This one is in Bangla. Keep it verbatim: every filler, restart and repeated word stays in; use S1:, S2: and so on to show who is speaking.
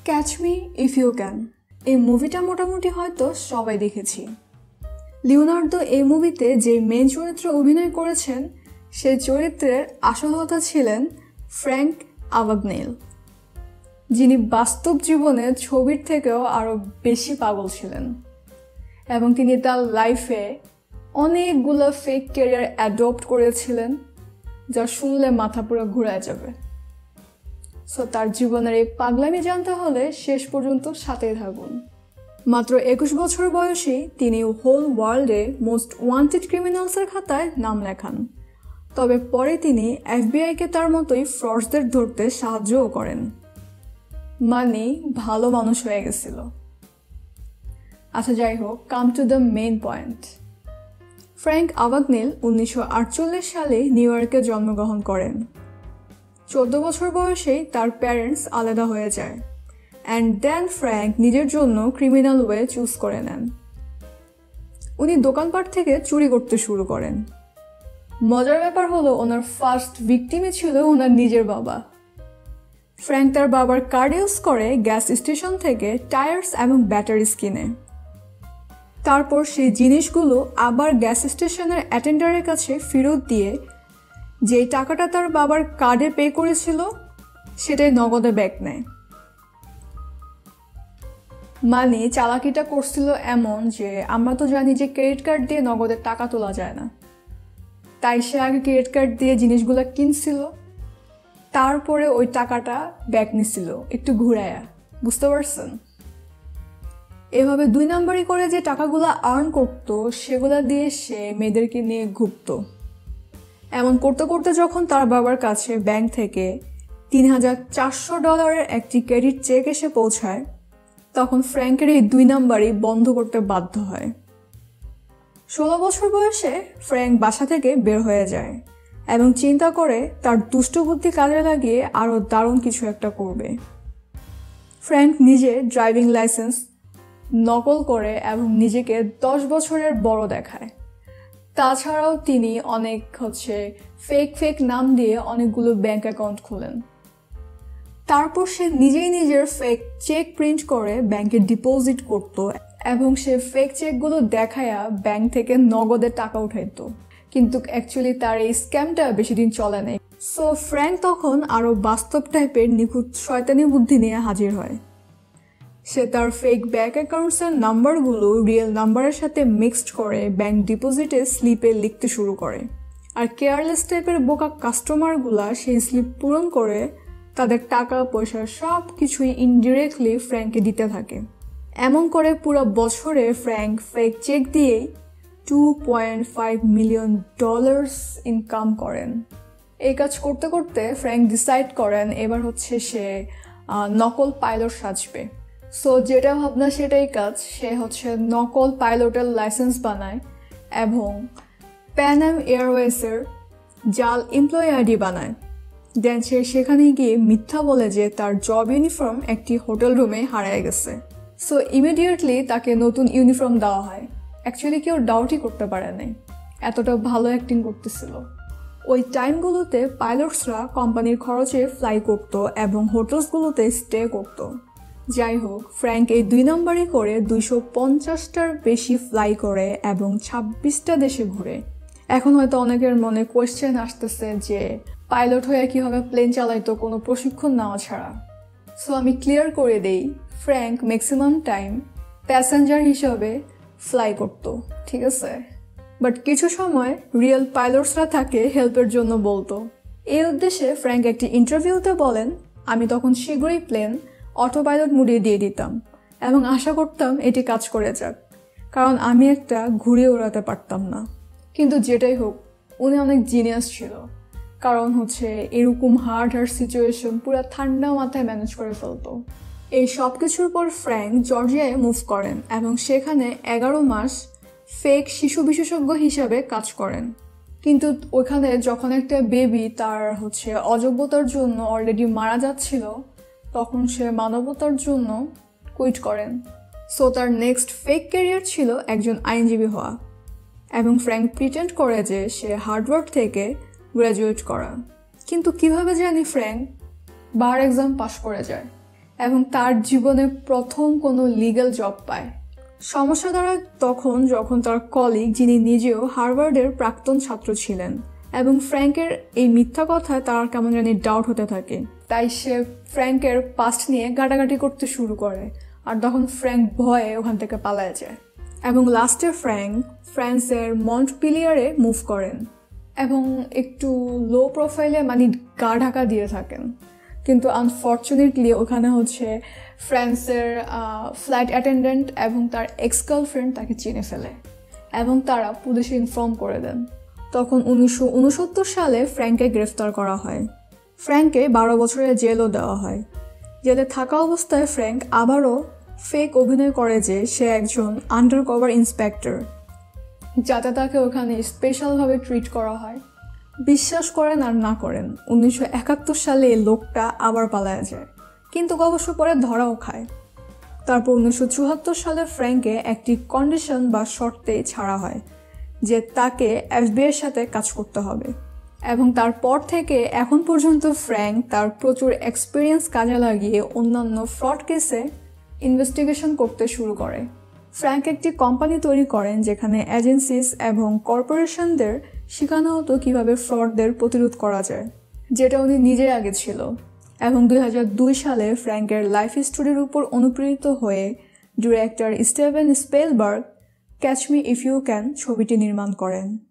S1: Catch me if you can এই মুভিটা মোটামুটি হয়তো সবাই দেখেছি। লিওনার্দো এই মুভিতে যে মেন চরিত্রে অভিনয় করেছেন সেই চরিত্রের আসল হোতা ছিলেন ফ্র্যাঙ্ক আবাগনেল, যিনি বাস্তব জীবনে ছবির থেকেও আরও বেশি পাগল ছিলেন এবং তিনি তার লাইফে অনেকগুলো ফেক ক্যারিয়ার অ্যাডপ্ট করেছিলেন যা শুনলে মাথা পুরো ঘুরায় যাবে। সো তার জীবনের এই পাগলামি জানতে হলে শেষ পর্যন্ত সাথে থাকুন। মাত্র একুশ বছর বয়সেই তিনি হোল ওয়ার্ল্ডে মোস্ট ওয়ান্টেড ক্রিমিনালসের খাতায় নাম লেখান, তবে পরে তিনি এফবিআইকে তার মতোই ফ্রডসদের ধরতে সাহায্যও করেন। মানে ভালো মানুষ হয়ে গেছিল। আচ্ছা যাই হোক, come to the main point. Frank Abagnale উনিশশো আটচল্লিশ সালে নিউ ইয়র্কে জন্মগ্রহণ করেন। চোদ্দ বছর বয়সেই তার প্যারেন্টস আলাদা হয়ে যায় অ্যান্ড দেন ফ্র্যাঙ্ক নিজের জন্য ক্রিমিনাল ওয়ে চুজ করে নেন। উনি দোকানপাট থেকে চুরি করতে শুরু করেন। মজার ব্যাপার হলো ওনার ফার্স্ট ভিকটিমই ছিল ওনার নিজের বাবা। ফ্র্যাঙ্ক তার বাবার কার্ড ইউজ করে গ্যাস স্টেশন থেকে টায়ার্স এবং ব্যাটারিজ কিনে। তারপর সেই জিনিসগুলো আবার গ্যাস স্টেশনের অ্যাটেন্ডারের কাছে ফেরত দিয়ে যে টাকাটা তার বাবার কার্ডে পে করেছিল সেটাই নগদে ব্যাক নেয়। মানে চালাকিটা করছিল এমন যে আমরা তো জানি যে ক্রেডিট কার্ড দিয়ে নগদের টাকা তোলা যায় না, তাই সে আগে ক্রেডিট কার্ড দিয়ে জিনিসগুলো কিনছিল, তারপরে ওই টাকাটা ব্যাক নিছিল একটু ঘুরায়া। বুঝতে পারছেন? এভাবে দুই নাম্বারই করে যে টাকাগুলো আর্ন করতো সেগুলা দিয়ে সে মেয়েদেরকে নিয়ে ঘুরতো। এমন করতে করতে যখন তার বাবার কাছে ব্যাংক থেকে তিন হাজার চারশো ডলারের একটি ক্রেডিট চেক এসে পৌঁছায়, তখন ফ্র্যাঙ্কের এই দুই নাম্বারই বন্ধ করতে বাধ্য হয়। ষোলো বছর বয়সে ফ্র্যাঙ্ক বাসা থেকে বের হয়ে যায় এবং চিন্তা করে তার দুষ্ট বুদ্ধি কাজে লাগিয়ে আরও দারুণ কিছু একটা করবে। ফ্র্যাঙ্ক নিজে ড্রাইভিং লাইসেন্স নকল করে এবং নিজেকে দশ বছরের বড় দেখায়। তাছাড়াও তিনি অনেক হচ্ছে ফেক ফেক নাম দিয়ে অনেকগুলো ব্যাংক অ্যাকাউন্ট খোলেন। তারপর সে নিজেই নিজের ফেক চেক প্রিন্ট করে ব্যাংকে ডিপোজিট করত এবং সে ফেক চেকগুলো দেখায়া ব্যাংক থেকে নগদে টাকা উঠাইতো। কিন্তু অ্যাকচুয়ালি তার এই স্ক্যামটা বেশি দিন চলে নাই। সো ফ্র্যাঙ্ক তখন আরও বাস্তব টাইপের নিখুঁত শয়তানি বুদ্ধি নিয়ে হাজির হয়। সে তার ফেক ব্যাংক অ্যাকাউন্টসের নাম্বারগুলো রিয়েল নাম্বারের সাথে মিক্সড করে ব্যাংক ডিপোজিটের স্লিপে লিখতে শুরু করে, আর কেয়ারলেস টাইপের বোকা কাস্টমারগুলা সেই স্লিপ পূরণ করে তাদের টাকা পয়সা সব কিছুই ইনডিরেক্টলি ফ্র্যাঙ্ককে দিতে থাকে। এমন করে পুরো বছরে ফ্র্যাঙ্ক ফেক চেক দিয়েই two point five million dollars income করেন। এই কাজ করতে করতে ফ্র্যাঙ্ক ডিসাইড করেন এবার হচ্ছে সে নকল পাইলট সাজবে। সো যেটা ভাবনা সেটাই কাজ। সে হচ্ছে নকল পাইলটের লাইসেন্স বানায় এবং প্যান অ্যাম এয়ারওয়েজের জাল এমপ্লয়ি আইডি বানায়। দেন সে সেখানে গিয়ে মিথ্যা বলে যে তার জব ইউনিফর্ম একটি হোটেল রুমে হারিয়ে গেছে। সো ইমিডিয়েটলি তাকে নতুন ইউনিফর্ম দেওয়া হয়। অ্যাকচুয়ালি কেউ ডাউটই করতে পারে নাই, এতটা ভালো অ্যাক্টিং করতেছিল। ওই টাইমগুলোতে পাইলটসরা কোম্পানির খরচে ফ্লাই করত এবং হোটেলসগুলোতে স্টে করত। যাই হোক, ফ্র্যাঙ্ক এই দুই নম্বরই করে দুইশো পঞ্চাশটার বেশি ফ্লাই করে এবং ছাব্বিশটা দেশে ঘুরে। এখন হয়তো অনেকের মনে কোয়েশ্চেন আসতেছে যে পাইলট হয়ে কীভাবে প্লেন চালাইতো কোনো প্রশিক্ষণ নেওয়া ছাড়া। সো আমি ক্লিয়ার করে দেই, ফ্র্যাঙ্ক ম্যাক্সিমাম টাইম প্যাসেঞ্জার হিসাবে ফ্লাই করত, ঠিক আছে? বাট কিছু সময় রিয়েল পাইলটসরা তাকে হেল্পের জন্য বলতো। এই উদ্দেশ্যে ফ্র্যাঙ্ক একটি ইন্টারভিউতে বলেন, আমি তখন শীঘ্রই প্লেন অটো পাইলট মুডে দিয়ে দিতাম এবং আশা করতাম এটি কাজ করে যাক, কারণ আমি একটা ঘুরে উড়াতে পারতাম না। কিন্তু যেটাই হোক, উনি অনেক জিনিয়াস ছিল, কারণ হচ্ছে এরকম হার্ড হার্ড সিচুয়েশন পুরো ঠান্ডা মাথায় ম্যানেজ করে ফেলতো। এই সব কিছুর পর ফ্র্যাঙ্ক জর্জিয়ায় মুভ করেন এবং সেখানে এগারো মাস ফেক শিশু বিশেষজ্ঞ হিসাবে কাজ করেন। কিন্তু ওখানে যখন একটা বেবি তার হচ্ছে অযোগ্যতার জন্য অলরেডি মারা যাচ্ছিল, তখন সে মানবতার জন্য কুইট করেন। সো তার নেক্সট ফেক ক্যারিয়ার ছিল একজন আইনজীবী হওয়া এবং ফ্র্যাঙ্ক প্রিটেন্ড করে যে সে হার্ডওয়ার্ক থেকে গ্র্যাজুয়েট করা। কিন্তু কিভাবে জানি ফ্র্যাঙ্ক বার এক্সাম পাশ করে যায় এবং তার জীবনে প্রথম কোনো লিগ্যাল জব পায়। সমস্যা দাঁড়ায় তখন যখন তার কলিগ, যিনি নিজেও হার্ভার্ডের প্রাক্তন ছাত্র ছিলেন, এবং ফ্র্যাঙ্কের এই মিথ্যা কথায় তার কেমন জানি ডাউট হতে থাকে। তাই সে ফ্র্যাঙ্কের পাস্ট নিয়ে গাটাগাটি করতে শুরু করে, আর তখন ফ্র্যাঙ্ক ভয়ে ওখান থেকে পালায় যায়। এবং লাস্টে ফ্র্যাঙ্ক ফ্রান্সের মন্টপিলিয়ারে মুভ করেন এবং একটু লো প্রোফাইলে মানে গা ঢাকা দিয়ে থাকেন। কিন্তু আনফর্চুনেটলি ওখানে হচ্ছে ফ্রান্সের ফ্লাইট অ্যাটেন্ডেন্ট এবং তার এক্স গার্লফ্রেন্ড তাকে চিনে ফেলে এবং তারা পুলিশে ইনফর্ম করে দেন। তখন উনিশশো উনসত্তর সালে ফ্র্যাঙ্ককে গ্রেফতার করা হয়। ফ্র্যাঙ্ককে বারো বছরের জেলও দেওয়া হয়। জেলে থাকা অবস্থায় ফ্র্যাঙ্ক আবারও ফেক অভিনয় করে যে সে একজন আন্ডার কভার ইন্সপেক্টর, যাতে তাকে ওখানে স্পেশালভাবে ট্রিট করা হয়। বিশ্বাস করেন আর না করেন, উনিশশো একাত্তর সালে এই লোকটা আবার পালায় যায়, কিন্তু অবশ্য পরে ধরাও খায়। তারপর উনিশশো চুয়াত্তর সালে ফ্র্যাঙ্ককে একটি কন্ডিশন বা শর্তে ছাড়া হয় যে তাকে এফবিআইয়ের সাথে কাজ করতে হবে। এবং তারপর থেকে এখন পর্যন্ত ফ্র্যাঙ্ক তার প্রচুর এক্সপিরিয়েন্স কাজে লাগিয়ে অন্যান্য ফ্রড কেসে ইনভেস্টিগেশন করতে শুরু করে। ফ্র্যাঙ্ক একটি কোম্পানি তৈরি করেন যেখানে এজেন্সিস এবং কর্পোরেশনদের শেখানো হতো কীভাবে ফ্রডদের প্রতিরোধ করা যায়, যেটা উনি নিজে আগে ছিল। এবং দুই হাজার দুই সালে ফ্র্যাঙ্কের লাইফ স্টোরির উপর অনুপ্রেরিত হয়ে director Steven Spielberg catch me if you can ছবিটি নির্মাণ করেন।